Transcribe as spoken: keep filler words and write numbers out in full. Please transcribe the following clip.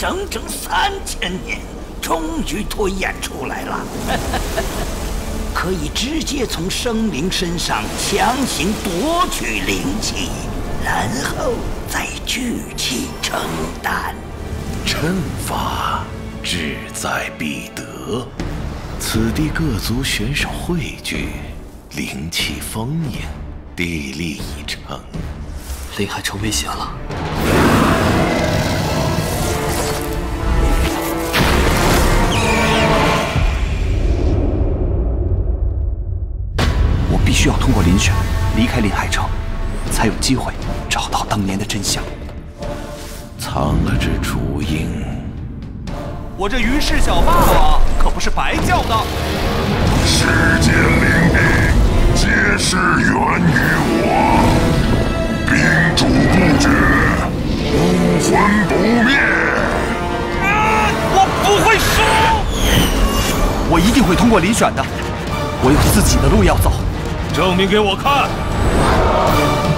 整整三千年，终于推演出来了。可以直接从生灵身上强行夺取灵气，然后再聚气成丹。 阵法志在必得，此地各族选手汇聚，灵气丰盈，地利已成。 林海城危险了。 必须要通过遴选，离开林海城，才有机会找到当年的真相。 藏了只雏鹰， 我这于氏小霸王可不是白叫的。 世间灵力皆是源于我，冰主不绝，武魂不灭。 啊！我不会输！ 我一定会通过遴选的，我有自己的路要走。 证明给我看！